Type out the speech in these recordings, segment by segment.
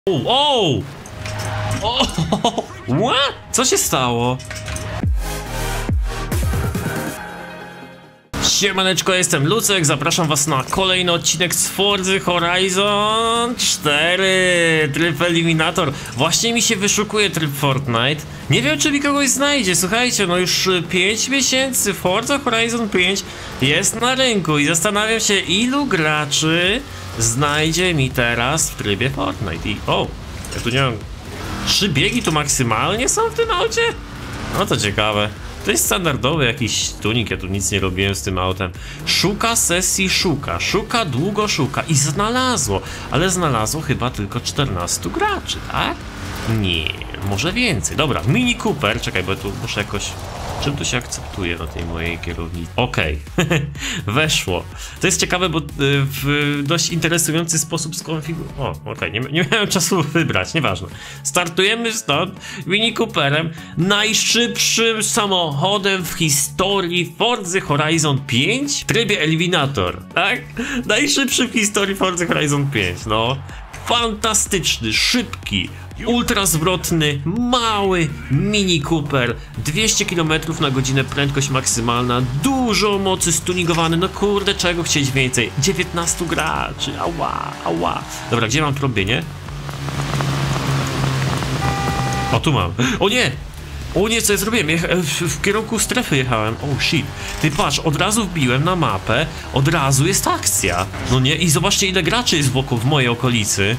O! What? Co się stało? Siemaneczko, jestem Lucek, zapraszam was na kolejny odcinek z Forza Horizon 4 Tryb Eliminator. Właśnie mi się wyszukuje tryb Fortnite. Nie wiem, czy mi kogoś znajdzie. Słuchajcie, no już 5 miesięcy Forza Horizon 5 jest na rynku i zastanawiam się, ilu graczy znajdzie mi teraz w trybie Fortnite. I ja tu nie mam... 3 biegi tu maksymalnie są w tym aucie? No to ciekawe. To jest standardowy jakiś tuning, ja tu nic nie robiłem z tym autem. Szuka sesji, szuka, długo szuka i znalazło. Ale znalazło chyba tylko 14 graczy, tak? Nie, może więcej. Dobra, Mini Cooper, czekaj, bo tu muszę jakoś... Czym tu się akceptuje na tej mojej kierownicy? Okej, weszło. To jest ciekawe, bo w dość interesujący sposób skonfigurować. Okej, nie miałem czasu wybrać, nieważne. Startujemy stąd Mini Cooperem, najszybszym samochodem w historii Forza Horizon 5 w trybie Eliminator, tak? Najszybszy w historii Forza Horizon 5, no. Fantastyczny, szybki, ultra zwrotny, mały Mini Cooper, 200 km na godzinę prędkość maksymalna, dużo mocy, stuningowany, no kurde, czego chcieć więcej? 19 graczy, ała. Dobra, gdzie mam trąbienie? O, tu mam. O nie, co ja zrobiłem? W kierunku strefy jechałem. Oh shit. Ty patrz, od razu wbiłem na mapę, od razu jest akcja. No nie, i zobaczcie, ile graczy jest wokół w mojej okolicy.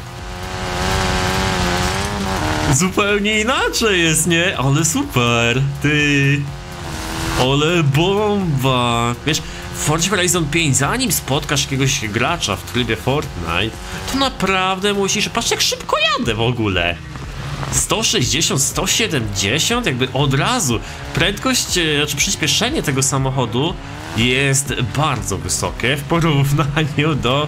Zupełnie inaczej jest, nie? Ale super, ty. Ale bomba. Wiesz, w Forza Horizon 5, zanim spotkasz jakiegoś gracza w trybie Fortnite, to naprawdę musisz... Patrz, jak szybko jadę w ogóle. 160, 170, jakby od razu. Prędkość, znaczy przyspieszenie tego samochodu jest bardzo wysokie w porównaniu do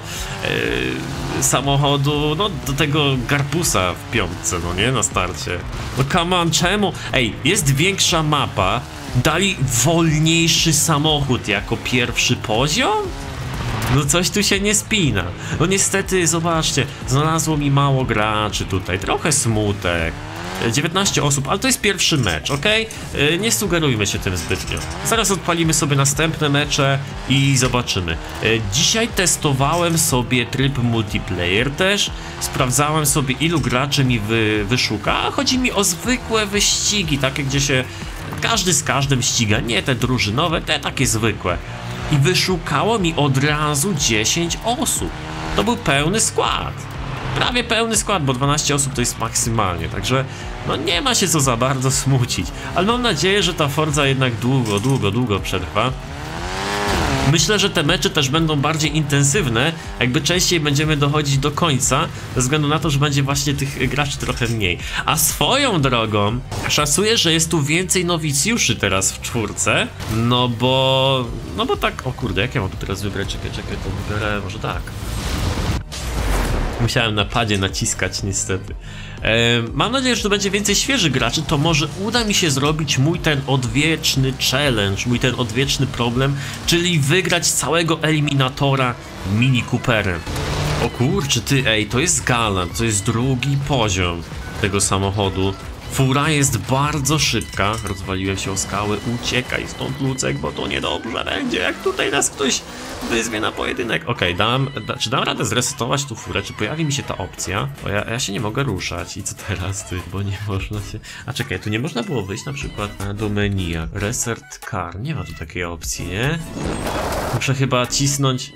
samochodu, no do tego Garbusa w piątce, no nie, na starcie. No come on, czemu? Ej, jest większa mapa, dali wolniejszy samochód jako pierwszy poziom? No coś tu się nie spina. No niestety, zobaczcie, znalazło mi mało graczy tutaj, trochę smutek. 19 osób, ale to jest pierwszy mecz, ok? Nie sugerujmy się tym zbytnio. Zaraz odpalimy sobie następne mecze i zobaczymy. Dzisiaj testowałem sobie tryb multiplayer też. Sprawdzałem sobie, ilu graczy mi wyszuka. Chodzi mi o zwykłe wyścigi, takie, gdzie się każdy z każdym ściga. Nie te drużynowe, te takie zwykłe. I wyszukało mi od razu 10 osób. To był pełny skład. Prawie pełny skład, bo 12 osób to jest maksymalnie. Także no nie ma się co za bardzo smucić. Ale mam nadzieję, że ta Forza jednak długo przetrwa. Myślę, że te mecze też będą bardziej intensywne, jakby częściej będziemy dochodzić do końca, ze względu na to, że będzie właśnie tych graczy trochę mniej. A swoją drogą, szacuję, że jest tu więcej nowicjuszy teraz w czwórce, no bo tak, o kurde, jak ja mam tu teraz wybrać, czekaj, to wybiorę, może tak. Musiałem na padzie naciskać niestety. Mam nadzieję, że to będzie więcej świeżych graczy, to może uda mi się zrobić mój ten odwieczny challenge, mój ten odwieczny problem, czyli wygrać całego eliminatora Mini Cooperem. O kurczę, ty, to jest Galant, to jest drugi poziom tego samochodu. Fura jest bardzo szybka, rozwaliłem się o skałę, uciekaj stąd Lucek, bo to niedobrze będzie, jak tutaj nas ktoś wyzwie na pojedynek. Okej, czy dam radę zresetować tu furę, czy pojawi mi się ta opcja? Bo ja się nie mogę ruszać i co teraz ty, bo nie można się... A czekaj, tu nie można było wyjść na przykład do menu, Reset Car, nie ma tu takiej opcji, nie? Muszę chyba cisnąć...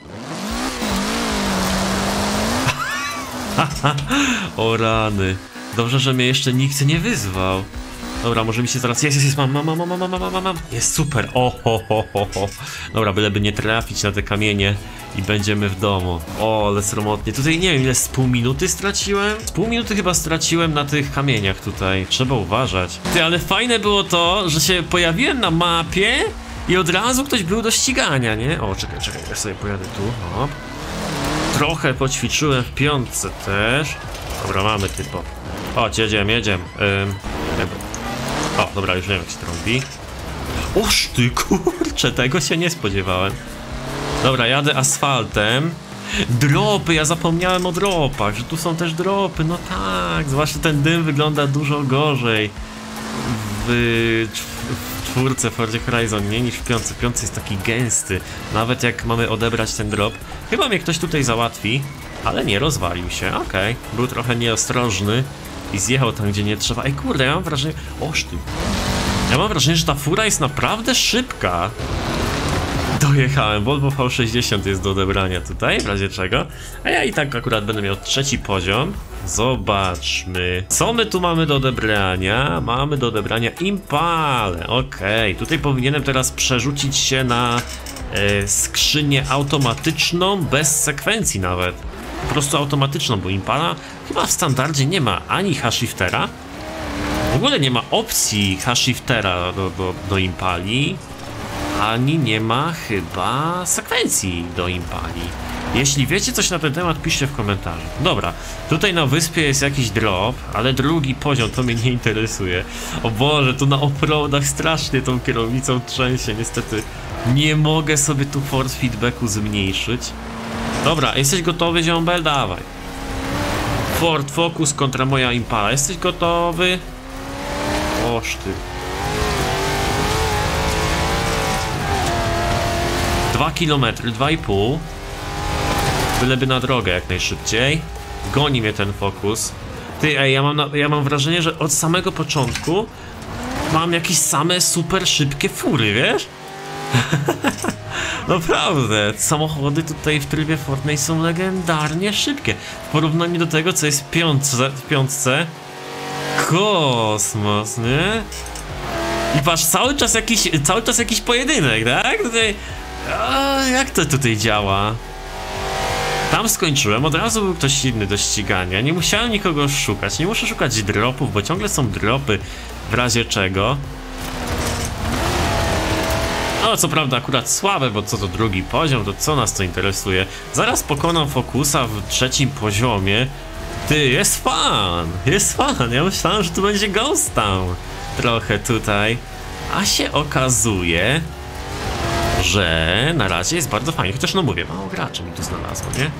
O rany. Dobrze, że mnie jeszcze nikt nie wyzwał. Dobra, może mi się zaraz... Jest, mam. Jest super. Dobra, byleby nie trafić na te kamienie i będziemy w domu. O, ale sromotnie. Tutaj nie wiem, ile z pół minuty straciłem? Z pół minuty chyba straciłem na tych kamieniach tutaj. Trzeba uważać. Ty, ale fajne było to, że się pojawiłem na mapie i od razu ktoś był do ścigania, nie? O, czekaj, ja sobie pojadę tu. Hop. Trochę poćwiczyłem w piątce też. Dobra, mamy typo. Chodź, jedziemy. O, dobra, już nie wiem, jak się trąbi. Oż ty, kurczę, tego się nie spodziewałem. Dobra, jadę asfaltem. Dropy, ja zapomniałem o dropach, że tu są też dropy, no tak, zwłaszcza ten dym wygląda dużo gorzej w czwórce Forza Horizon, nie, niż w piątce. W piątce jest taki gęsty, nawet jak mamy odebrać ten drop. Chyba mnie ktoś tutaj załatwi, ale nie, rozwalił się, okej. Był trochę nieostrożny i zjechał tam, gdzie nie trzeba. Ej, kurde, ja mam wrażenie, oż ty. Ja mam wrażenie, że ta fura jest naprawdę szybka. Dojechałem, Volvo V60 jest do odebrania tutaj, w razie czego. A ja i tak akurat będę miał trzeci poziom. Zobaczmy, co my tu mamy do odebrania. Mamy do odebrania Impalę, okej. Tutaj powinienem teraz przerzucić się na skrzynię automatyczną, bez sekwencji nawet. Po prostu automatyczną, bo Impala chyba w standardzie nie ma ani hashiftera. W ogóle nie ma opcji hashiftera do Impali. Ani nie ma chyba sekwencji do Impali. Jeśli wiecie coś na ten temat, piszcie w komentarzu. Dobra, tutaj na wyspie jest jakiś drop, ale drugi poziom to mnie nie interesuje. O Boże, tu na offroadach strasznie tą kierownicą trzęsie. Niestety nie mogę sobie tu force feedbacku zmniejszyć. Dobra, jesteś gotowy, ziombel? Dawaj. Ford Focus kontra moja Impala. Jesteś gotowy? Oż ty. 2 km, 2,5. Byleby na drogę jak najszybciej. Goni mnie ten Focus. Ty, ej, ja mam wrażenie, że od samego początku mam jakieś same super szybkie fury, wiesz? Naprawdę, samochody tutaj w trybie Fortnite są legendarnie szybkie. W porównaniu do tego, co jest w piątce. Kosmos, nie? I patrz, cały czas jakiś pojedynek, tak? Tutaj... A, jak to tutaj działa? Tam skończyłem, od razu był ktoś inny do ścigania. Nie musiałem nikogo szukać, nie muszę szukać dropów, bo ciągle są dropy w razie czego. No co prawda akurat słabe, bo co to drugi poziom, to co nas to interesuje? Zaraz pokonam Focusa w trzecim poziomie. Ty, jest fan, jest fan. Ja myślałem, że tu będzie Ghost Town trochę tutaj. A się okazuje, że na razie jest bardzo fajnie, chociaż no mówię, mało graczy mi tu znalazło, nie?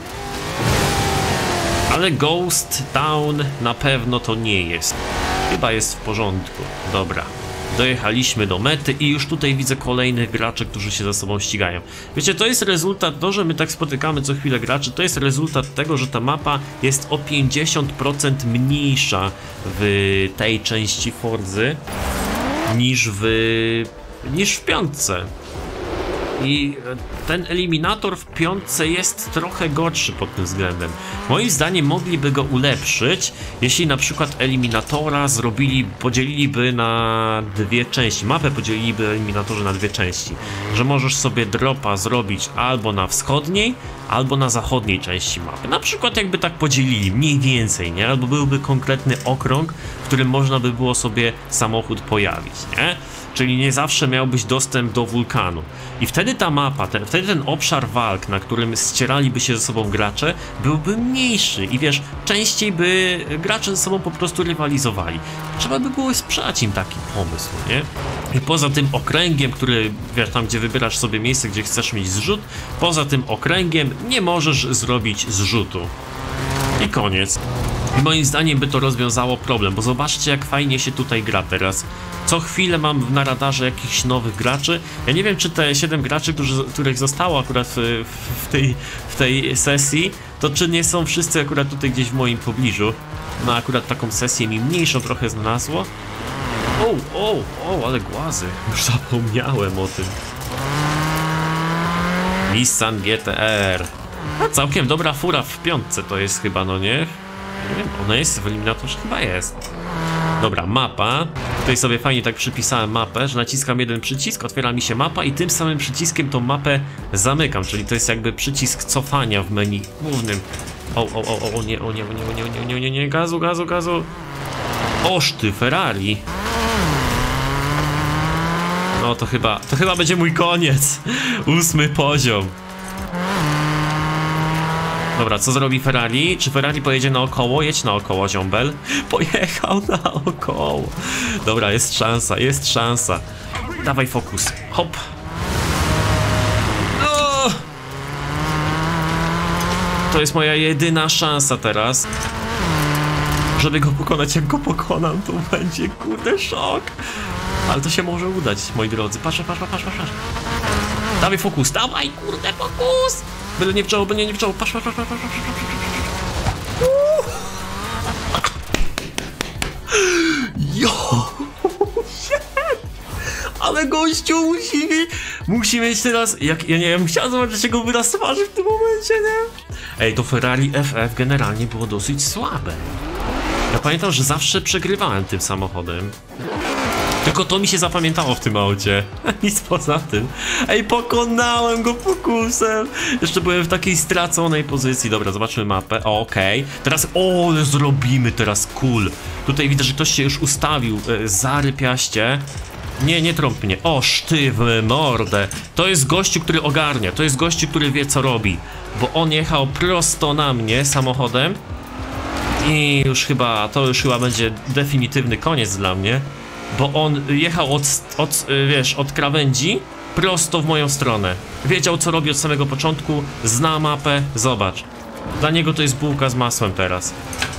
Ale Ghost Town na pewno to nie jest. Chyba jest w porządku. Dobra, dojechaliśmy do mety i już tutaj widzę kolejnych graczy, którzy się ze sobą ścigają. Wiecie, to jest rezultat, to, że my tak spotykamy co chwilę graczy, to jest rezultat tego, że ta mapa jest o 50% mniejsza w tej części Forzy niż w piątce. I ten eliminator w piątce jest trochę gorszy pod tym względem. Moim zdaniem mogliby go ulepszyć, jeśli na przykład eliminatora podzieliliby na dwie części. Mapę podzieliliby eliminatorzy na dwie części. Że możesz sobie dropa zrobić albo na wschodniej, albo na zachodniej części mapy. Na przykład jakby tak podzielili, mniej więcej, nie? Albo byłby konkretny okrąg, w którym można by było sobie samochód pojawić, nie? Czyli nie zawsze miałbyś dostęp do wulkanu. I wtedy ta mapa, wtedy ten obszar walk, na którym ścieraliby się ze sobą gracze, byłby mniejszy i wiesz, częściej by gracze ze sobą po prostu rywalizowali. Trzeba by było sprzedać im taki pomysł, nie? I poza tym okręgiem, który, wiesz, tam gdzie wybierasz sobie miejsce, gdzie chcesz mieć zrzut, poza tym okręgiem nie możesz zrobić zrzutu. I koniec. I moim zdaniem by to rozwiązało problem, bo zobaczcie jak fajnie się tutaj gra teraz. Co chwilę mam na radarze jakichś nowych graczy. Ja nie wiem, czy te 7 graczy, których zostało akurat w tej sesji, to czy nie są wszyscy akurat tutaj gdzieś w moim pobliżu. No akurat taką sesję mi mniejszą trochę znalazło. O, ale głazy. Już zapomniałem o tym. Nissan GT-R. Całkiem dobra fura w piątce to jest chyba, no nie? Nie wiem, ona jest w eliminatorze? Chyba jest. Dobra, mapa. Tutaj sobie fajnie tak przypisałem mapę, że naciskam jeden przycisk, otwiera mi się mapa i tym samym przyciskiem tą mapę zamykam, czyli to jest jakby przycisk cofania w menu głównym. Nie, gazu. Oż ty, Ferrari. No to chyba będzie mój koniec. 8 poziom. Dobra, co zrobi Ferrari? Czy Ferrari pojedzie naokoło? Jedź naokoło, ziombel. Pojechał naokoło. Dobra, jest szansa. Dawaj Focus. Hop. No! To jest moja jedyna szansa teraz, żeby go pokonać. Jak go pokonam, to będzie kurde szok. Ale to się może udać, moi drodzy. Patrz. Dawaj fokus, dawaj kurde fokus. Byle nie w czoło, Patrz. Jo! Ale gościu musi mieć teraz. Ja nie wiem, chciałem zobaczyć jego wyraz twarzy w tym momencie, nie? Ej, to Ferrari FF generalnie było dosyć słabe. Ja pamiętam, że zawsze przegrywałem tym samochodem. Tylko to mi się zapamiętało w tym aucie. Nic poza tym. Ej, pokonałem go fokusem. Jeszcze byłem w takiej straconej pozycji. Dobra, zobaczmy mapę. Okej. Teraz, ale zrobimy teraz cool. Tutaj widzę, że ktoś się już ustawił. Zarypiaście. Nie trąb mnie. O, sztywny mordę. To jest gościu, który ogarnia. To jest gościu, który wie, co robi. Bo on jechał prosto na mnie samochodem. I to już chyba będzie definitywny koniec dla mnie. Bo on jechał od krawędzi prosto w moją stronę. Wiedział, co robi od samego początku. Zna mapę. Zobacz. Dla niego to jest bułka z masłem teraz.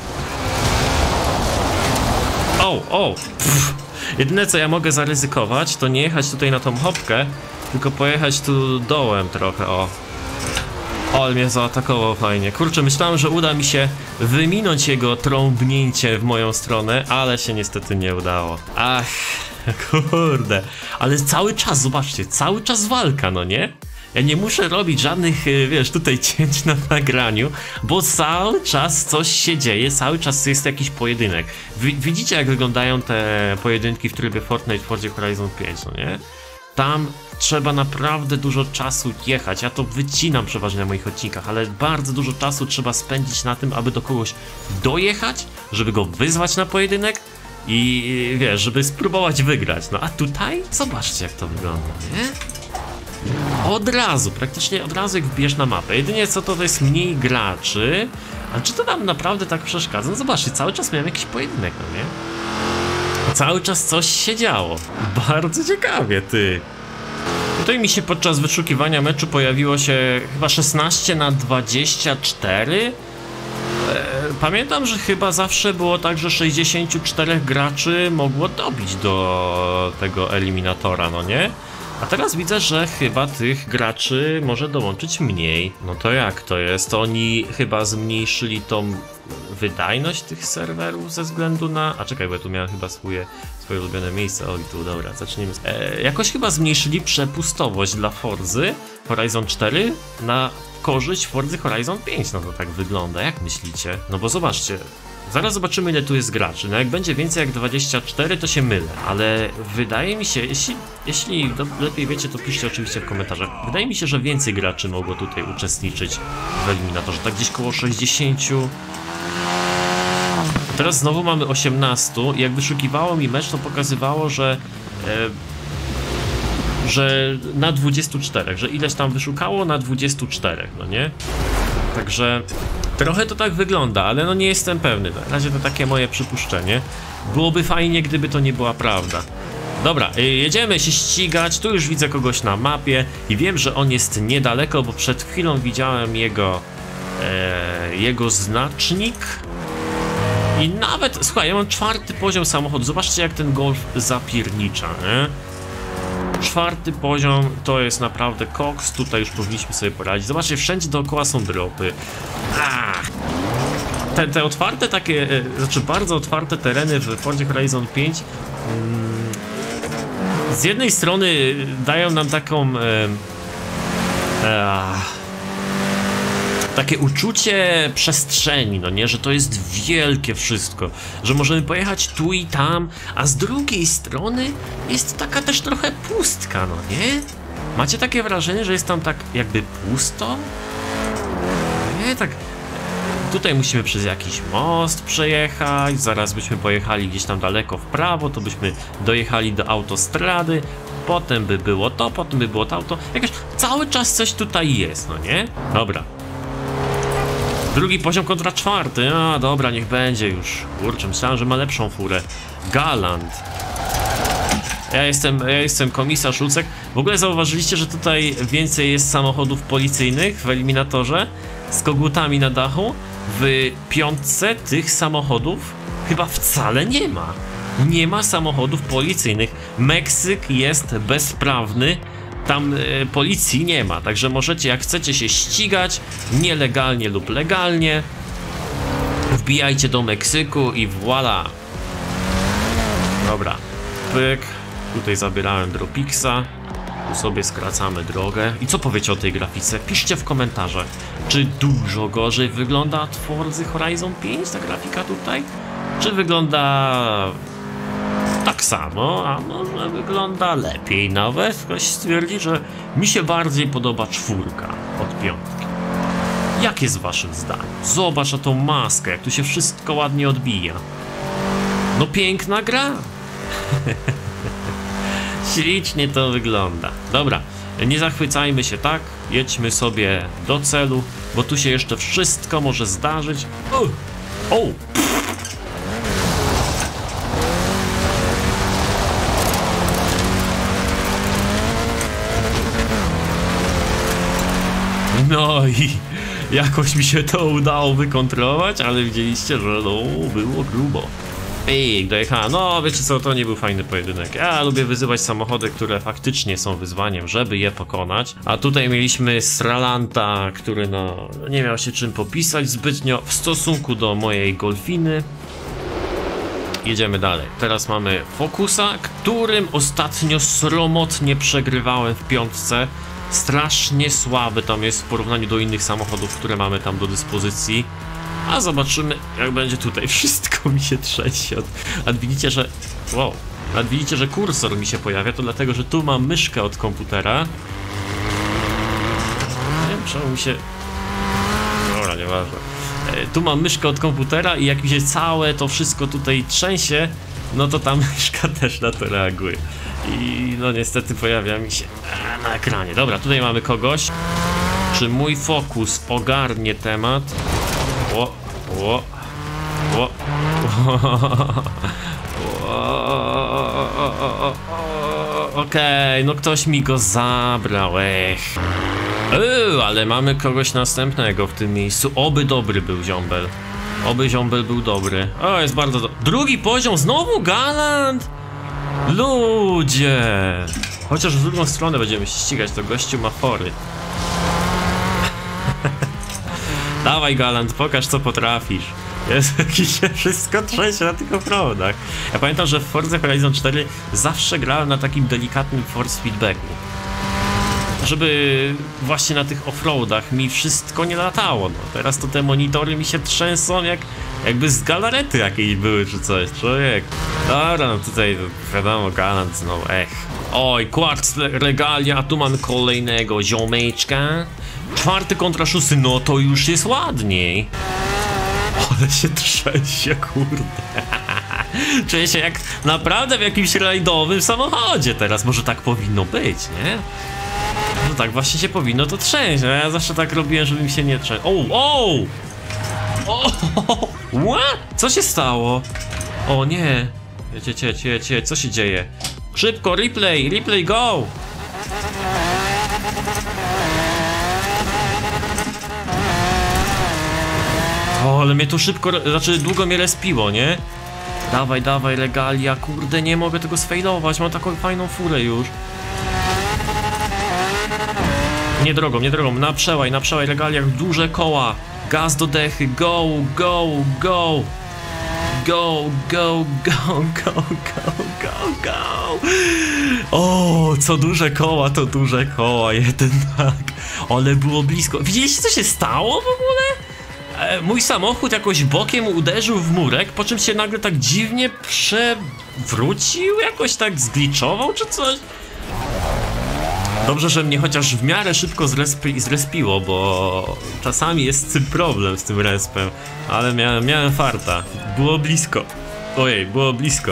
Jedyne, co ja mogę zaryzykować, to nie jechać tutaj na tą hopkę, tylko pojechać tu dołem trochę, Ale mnie zaatakował fajnie. Kurczę, myślałem, że uda mi się wyminąć jego trąbnięcie w moją stronę, ale się niestety nie udało. Ach, kurde. Ale cały czas, zobaczcie, cały czas walka, no nie? Ja nie muszę robić żadnych, tutaj cięć na nagraniu, bo cały czas coś się dzieje, cały czas jest jakiś pojedynek. Widzicie, jak wyglądają te pojedynki w trybie Fortnite w Forzie Horizon 5, no nie? Tam trzeba naprawdę dużo czasu jechać. Ja to wycinam przeważnie na moich odcinkach, ale bardzo dużo czasu trzeba spędzić na tym, aby do kogoś dojechać, żeby go wyzwać na pojedynek i żeby spróbować wygrać. No a tutaj zobaczcie, jak to wygląda, nie? Praktycznie od razu jak wbijesz na mapę. Jedynie co to jest mniej graczy. Ale czy to nam naprawdę tak przeszkadza? No zobaczcie, cały czas miałem jakiś pojedynek, no nie? Cały czas coś się działo. Bardzo ciekawie, ty. Tutaj mi się podczas wyszukiwania meczu pojawiło się chyba 16/24. Pamiętam, że chyba zawsze było tak, że 64 graczy mogło dobić do tego eliminatora, no nie? A teraz widzę, że chyba tych graczy może dołączyć mniej. No to jak to jest? To oni chyba zmniejszyli tą wydajność tych serwerów ze względu na... A czekaj, bo ja tu miałem chyba swoje ulubione miejsce. Oj, tu, dobra, zacznijmy. Jakoś chyba zmniejszyli przepustowość dla Forzy Horizon 4 na korzyść Forzy Horizon 5. No to tak wygląda, jak myślicie? No bo zobaczcie, zaraz zobaczymy, ile tu jest graczy. No jak będzie więcej jak 24, to się mylę, ale wydaje mi się, jeśli lepiej wiecie, to piszcie oczywiście w komentarzach. Wydaje mi się, że więcej graczy mogło tutaj uczestniczyć w eliminatorze, tak gdzieś koło 60. Teraz znowu mamy 18. Jak wyszukiwało mi mecz, to pokazywało, że na 24, że ileś tam wyszukało na 24, no nie? Także trochę to tak wygląda, ale no nie jestem pewny. Na razie to takie moje przypuszczenie. Byłoby fajnie, gdyby to nie była prawda. Dobra, jedziemy się ścigać. Tu już widzę kogoś na mapie i wiem, że on jest niedaleko, bo przed chwilą widziałem jego znacznik. I nawet, słuchaj, ja mam 4. poziom samochodu. Zobaczcie, jak ten Golf zapiernicza, nie? 4. poziom to jest naprawdę koks. Tutaj już powinniśmy sobie poradzić. Zobaczcie, wszędzie dookoła są dropy. Te otwarte takie, znaczy bardzo otwarte tereny w Forzie Horizon 5 z jednej strony dają nam taką takie uczucie przestrzeni, no nie, że to jest wielkie wszystko, że możemy pojechać tu i tam, a z drugiej strony jest taka też trochę pustka, no nie? Macie takie wrażenie, że jest tam tak jakby pusto? Nie, tak... Tutaj musimy przez jakiś most przejechać, zaraz byśmy pojechali gdzieś tam daleko w prawo, to byśmy dojechali do autostrady, potem by było to, potem by było to auto, jakoś cały czas coś tutaj jest, no nie? Dobra. 2. poziom kontra 4. A dobra, niech będzie już. Kurczę, myślałem, że ma lepszą furę. Galant. Ja jestem komisarz Lucek. W ogóle zauważyliście, że tutaj więcej jest samochodów policyjnych w eliminatorze? z kogutami na dachu. W piątce tych samochodów chyba wcale nie ma. Nie ma samochodów policyjnych. Meksyk jest bezprawny. Tam policji nie ma. Także możecie, jak chcecie się ścigać nielegalnie lub legalnie, wbijajcie do Meksyku i voila. Dobra. Pyk. Tutaj zabierałem Dropixa. Tu sobie skracamy drogę. I co powiecie o tej grafice? Piszcie w komentarzach. Czy dużo gorzej wygląda od Forza Horizon 5 ta grafika tutaj? Czy wygląda tak samo, a może wygląda lepiej nawet? Ktoś stwierdzi, że mi się bardziej podoba 4 od 5. Jak jest waszym zdaniem? Zobacz na tą maskę, jak tu się wszystko ładnie odbija. No piękna gra. Ślicznie to wygląda. Dobra, nie zachwycajmy się tak, jedźmy sobie do celu, bo tu się jeszcze wszystko może zdarzyć. O! No i jakoś mi się to udało wykontrować, ale widzieliście, że no, było grubo. Ej, dojechałem. No wiecie co, to nie był fajny pojedynek. Ja lubię wyzywać samochody, które faktycznie są wyzwaniem, żeby je pokonać. A tutaj mieliśmy Sralanta, który no nie miał się czym popisać zbytnio w stosunku do mojej Golfiny. Jedziemy dalej. Teraz mamy Focusa, którym ostatnio sromotnie przegrywałem w piątce. Strasznie słaby tam jest w porównaniu do innych samochodów, które mamy tam do dyspozycji. A zobaczymy, jak będzie tutaj. Wszystko mi się trzęsie. A widzicie, że... Wow. A widzicie, że kursor mi się pojawia, to dlatego, że tu mam myszkę od komputera. Nie wiem, czemu mi się... Dobra, nieważne. Tu mam myszkę od komputera i jak mi się całe to wszystko tutaj trzęsie, no to ta myszka też na to reaguje. I no niestety pojawia mi się na ekranie. Dobra, tutaj mamy kogoś. Czy mój Focus ogarnie temat? Okej, no ktoś mi go zabrał, ale mamy kogoś następnego w tym miejscu. Oby dobry był ziombel. Oby ziombel był dobry. O, jest bardzo dobry. Drugi poziom, znowu Galant! Ludzie! Chociaż w drugą stronę będziemy się ścigać, to gościu ma fory. Dawaj Galant, pokaż co potrafisz. Jest jakiś wszystko trzęsie na tych offroadach. Ja pamiętam, że w Forza Horizon 4 zawsze grałem na takim delikatnym force feedbacku. Żeby właśnie na tych offroadach mi wszystko nie latało. No, teraz to te monitory mi się trzęsą jakby z galarety jakiejś były czy coś. Człowiek. Dobra, no tutaj wiadomo, Galant znowu, Oj, Quartz regalia, a tu mamy kolejnego ziomeczka. 4 kontra 6, no to już jest ładniej. Ale się trzęsie, kurde. Czuję się jak naprawdę w jakimś rajdowym samochodzie teraz. Może tak powinno być, nie? No tak właśnie się powinno to trzęść. Ja zawsze tak robiłem, żeby mi się nie trzęsło. What? Co się stało? O nie. Co się dzieje? Szybko, replay, go! O, ale mnie tu szybko, znaczy długo mnie respiło, nie? Dawaj, regalia, kurde, nie mogę tego sfejlować, mam taką fajną furę już. Nie drogą, na przełaj, regalia, duże koła. Gaz do dechy, go! O, co duże koła, to duże koła, jeden tak. Ale było blisko. Widzieliście, co się stało w ogóle? Mój samochód jakoś bokiem uderzył w murek, po czym się nagle tak dziwnie przewrócił, jakoś tak zgliczował czy coś. Dobrze, że mnie chociaż w miarę szybko zrespiło, bo czasami jest z tym problem z tym respem, ale miałem farta. Było blisko. Ojej, było blisko.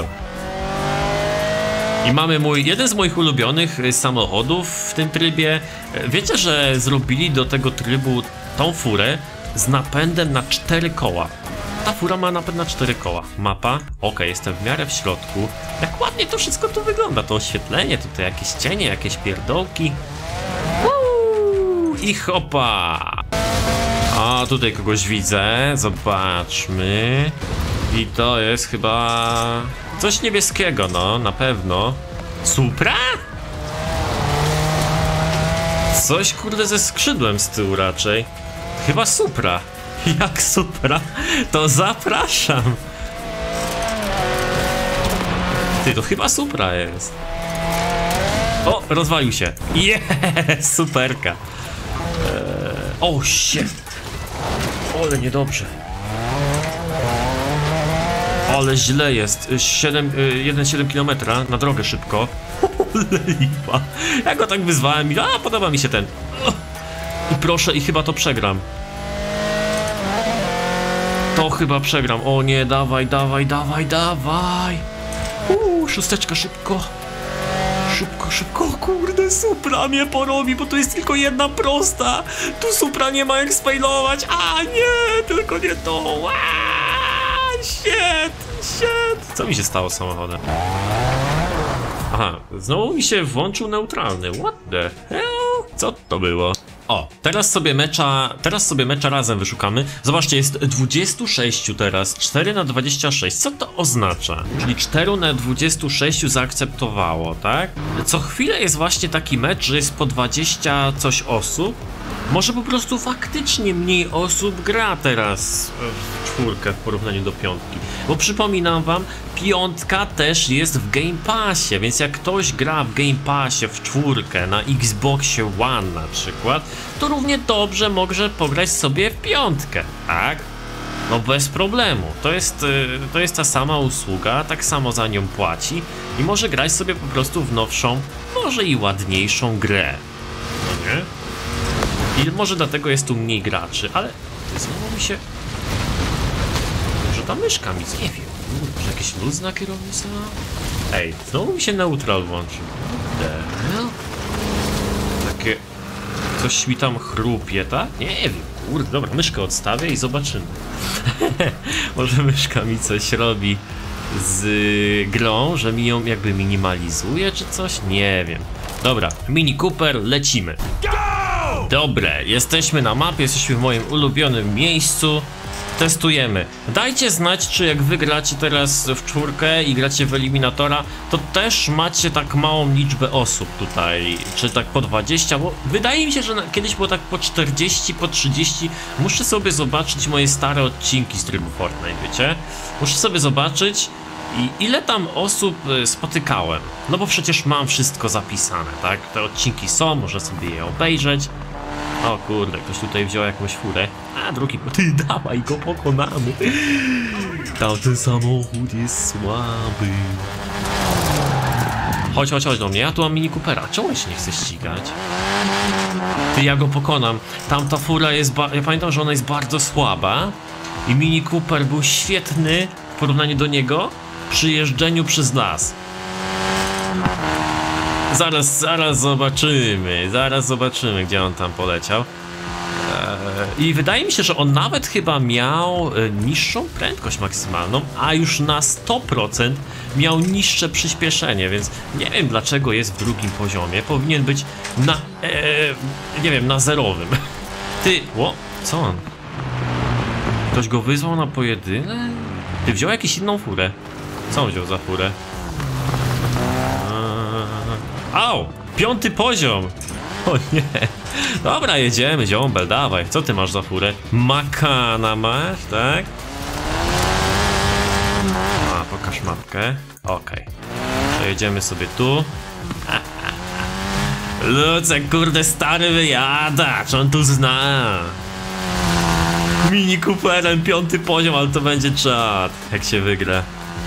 I mamy jeden z moich ulubionych samochodów w tym trybie. Wiecie, że zrobili do tego trybu tą furę z napędem na 4 koła. Ta fura ma napęd na 4 koła. Mapa, jestem w miarę w środku. Jak ładnie to wszystko tu wygląda, to oświetlenie, tutaj jakieś cienie, jakieś pierdołki. I hopa! A tutaj kogoś widzę, zobaczmy. I to jest chyba coś niebieskiego, no, na pewno. Supra? Coś kurde ze skrzydłem z tyłu raczej. Chyba Supra. Jak Supra, to zapraszam. Ty, to chyba Supra jest. O, rozwalił się. Jest, superka. O, shit. Ale niedobrze. Ale źle jest. 1,7 km na drogę szybko. Lipa. Ja go tak wyzwałem i podoba mi się ten. I proszę, i chyba to przegram. To chyba przegram. O nie, dawaj, dawaj, dawaj, dawaj. Szósteczka, szybko. Szybko, szybko. O kurde, Supra mnie porobi, bo tu jest tylko jedna prosta. Tu Supra nie ma jak spajlować. A nie, tylko nie to. Shit, shit. Co mi się stało z samochodem? Aha, znowu mi się włączył neutralny. What the hell? Co to było? O, teraz sobie mecza razem wyszukamy. Zobaczcie, jest 26 teraz, 4 na 26. Co to oznacza? Czyli 4 na 26 zaakceptowało, tak? Co chwilę jest właśnie taki mecz, że jest po 20 coś osób. Może po prostu faktycznie mniej osób gra teraz w czwórkę w porównaniu do piątki. Bo przypominam wam, piątka też jest w Game Passie, więc jak ktoś gra w Game Passie w czwórkę na Xboxie One na przykład, to równie dobrze może pograć sobie w piątkę, tak? No bez problemu, to jest ta sama usługa, tak samo za nią płaci i może grać sobie po prostu w nowszą, może i ładniejszą grę, no nie? I może dlatego jest tu mniej graczy, ale znowu mi się... Może ta myszka mi... Nie wiem, może jakiś luz na kierownicy? Ej, znowu mi się neutral włączył. Takie... Coś mi tam chrupie, tak? Nie wiem, kurde, dobra, myszkę odstawię i zobaczymy. Może myszka mi coś robi z grą, że mi ją jakby minimalizuje czy coś? Nie wiem. Dobra, Mini Cooper, lecimy. Dobre, jesteśmy na mapie, jesteśmy w moim ulubionym miejscu. Testujemy. Dajcie znać, czy jak wy gracie teraz w czwórkę i gracie w Eliminatora, to też macie tak małą liczbę osób tutaj, czy tak po 20, bo wydaje mi się, że kiedyś było tak po 40, po 30. Muszę sobie zobaczyć moje stare odcinki z trybu Fortnite, wiecie? Muszę sobie zobaczyć, i ile tam osób spotykałem. No bo przecież mam wszystko zapisane, tak? Te odcinki są, można sobie je obejrzeć. O kurde, ktoś tutaj wziął jakąś furę. A drugi, ty dawaj go, pokonamy. Tamten samochód jest słaby. Chodź, chodź, chodź do mnie, ja tu mam Mini Coopera. Czemu się nie chce ścigać? Ty, ja go pokonam. Tamta fura jest, ja pamiętam, że ona jest bardzo słaba. I Mini Cooper był świetny w porównaniu do niego przy jeżdżeniu przez las. Zaraz zobaczymy, gdzie on tam poleciał. I wydaje mi się, że on nawet chyba miał niższą prędkość maksymalną, a już na 100% miał niższe przyspieszenie, więc nie wiem dlaczego jest w drugim poziomie. Powinien być na, nie wiem, na zerowym. Ty, co on? Ktoś go wyzwał na pojedynek? Ty, wziął jakąś inną furę. Co on wziął za furę? Au! 5. poziom! O nie! Dobra, jedziemy, ziombel, dawaj. Co ty masz za furę? Makana masz, tak? A, pokaż mapkę. Okej. Przejedziemy sobie tu. Lucek, kurde, stary wyjadacz, on tu zna. Mini Cooperem 5. poziom, ale to będzie czad, jak się wygra.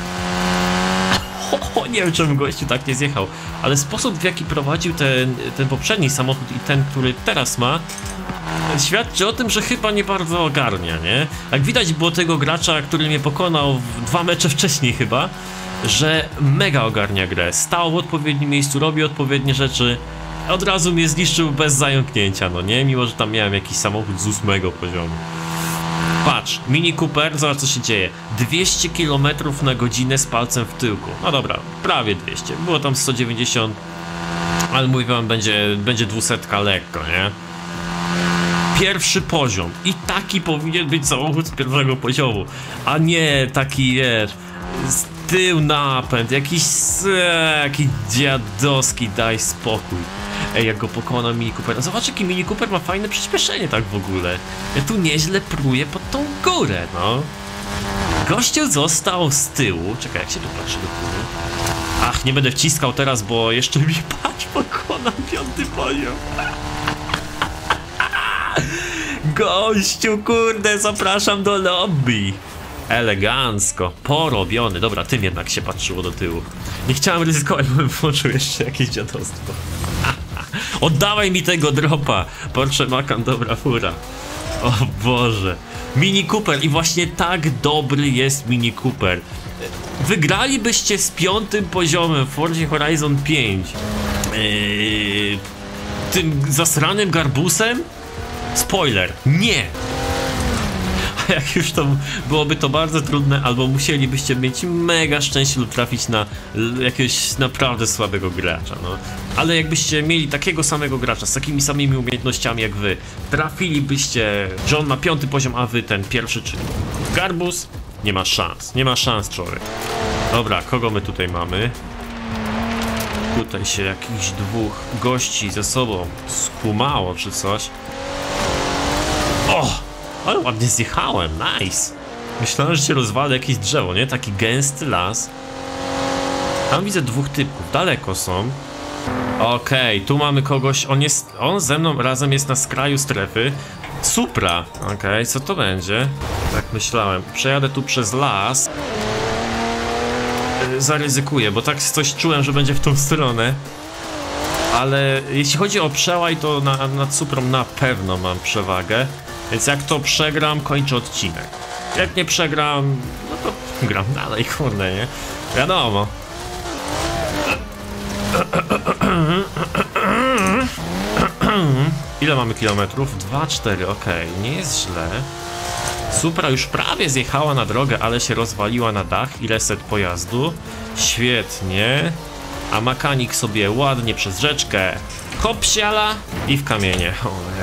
Nie wiem, czemu gościu tak nie zjechał, ale sposób, w jaki prowadził ten poprzedni samochód i ten, który teraz ma, świadczy o tym, że chyba nie bardzo ogarnia, nie? Jak widać było tego gracza, który mnie pokonał 2 mecze wcześniej chyba, że mega ogarnia grę, stał w odpowiednim miejscu, robi odpowiednie rzeczy, od razu mnie zniszczył bez zająknięcia, no nie? Mimo, że tam miałem jakiś samochód z 8. poziomu. Patrz, Mini Cooper, zobacz co się dzieje. 200 km na godzinę z palcem w tyłku. No dobra, prawie 200. Było tam 190, ale mówię wam, będzie 200 lekko, nie? pierwszy poziom. I taki powinien być samochód z pierwszego poziomu. A nie taki, wiesz, z tył napęd, jakiś dziadowski, daj spokój. Ej, jak go pokona Mini Cooper. Zobacz, jaki Mini Cooper ma fajne przyspieszenie tak w ogóle. Ja tu nieźle pruję pod tą górę, no. Gościu został z tyłu. Czekaj, jak się tu patrzy do góry? Ach, nie będę wciskał teraz, bo jeszcze mi patrz pokonam 5. poziom. Gościu, kurde, zapraszam do lobby. Elegancko, porobiony. Dobra, tym jednak się patrzyło do tyłu. Nie chciałem ryzykować, bym włączył jeszcze jakieś dziadostwo. Oddawaj mi tego dropa. Porsche Macan, dobra fura. O Boże. Mini Cooper i właśnie tak dobry jest Mini Cooper. Wygralibyście z 5. poziomem w Forzie Horizon 5 tym zasranym garbusem? Spoiler, nie! A jak już to byłoby to bardzo trudne, albo musielibyście mieć mega szczęście lub trafić na jakiegoś naprawdę słabego gracza, no. Ale jakbyście mieli takiego samego gracza, z takimi samymi umiejętnościami jak wy, trafilibyście, że on ma 5. poziom, a wy ten pierwszy, czyli garbus, nie ma szans, człowiek. Dobra, kogo my tutaj mamy? Tutaj się jakichś 2 gości ze sobą skumało czy coś. O! Ale ładnie zjechałem, nice! Myślałem, że się rozwalę jakieś drzewo, nie? Taki gęsty las. Tam widzę 2 typów, daleko są. Okej, tu mamy kogoś, on ze mną razem jest na skraju strefy. Supra, okej, co to będzie? Tak myślałem, przejadę tu przez las. Zaryzykuję, bo tak coś czułem, że będzie w tą stronę. Ale jeśli chodzi o przełaj, to nad Suprą na pewno mam przewagę. Więc jak to przegram, kończę odcinek. Jak nie przegram, no to gram dalej, kurde, nie? Wiadomo. Ile mamy kilometrów? 2,4, okej, nie jest źle. Supra już prawie zjechała na drogę, ale się rozwaliła na dach i reset pojazdu. Świetnie. A makanik sobie ładnie przez rzeczkę hop siala i w kamienie.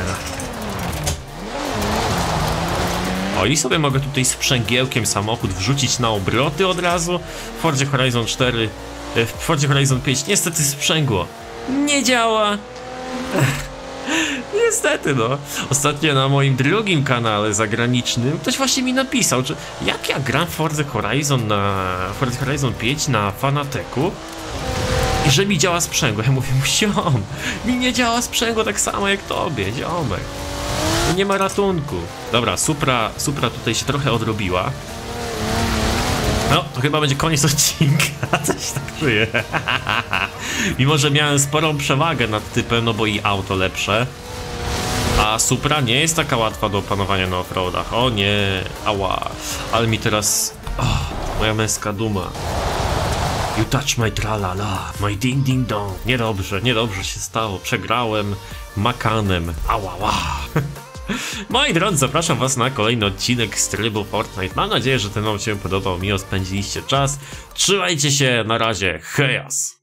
O, i sobie mogę tutaj sprzęgiełkiem samochód wrzucić na obroty od razu. W Forzie Horizon 4, w Forzie Horizon 5 niestety sprzęgło nie działa. Niestety, no. Ostatnio na moim drugim kanale zagranicznym ktoś właśnie mi napisał, że jak ja gram w Forza Horizon 5 na Fanateku i że mi działa sprzęgło. Ja mówię, ziom, mi nie działa sprzęgło tak samo jak tobie, ziomek. Nie ma ratunku. Dobra, Supra tutaj się trochę odrobiła. No, to chyba będzie koniec odcinka. Coś tak czuję. Mimo, że miałem sporą przewagę nad typem, no bo i auto lepsze. A Supra nie jest taka łatwa do opanowania na offroadach. O nie, ała. Ale mi teraz... Oh, moja męska duma. You touch my tralala, my ding ding dong. Niedobrze się stało. Przegrałem Macanem. Ała. Moi drodzy, zapraszam was na kolejny odcinek z trybu Fortnite. Mam nadzieję, że ten wam się podobał, miło spędziliście czas. Trzymajcie się, na razie, hejas!